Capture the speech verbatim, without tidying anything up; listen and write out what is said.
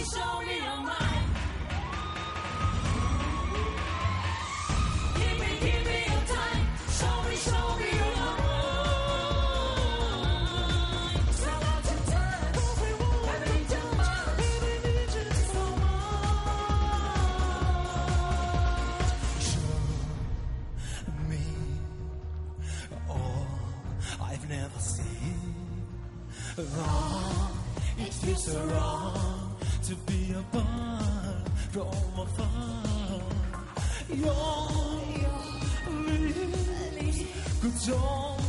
show me your mind. Give me, give me your time. Show me, show me your mind. So about your touch, never need too much. Baby, need you so much. Show me all I've never seen. Wrong, it feels so wrong to be apart from afar. Your lips could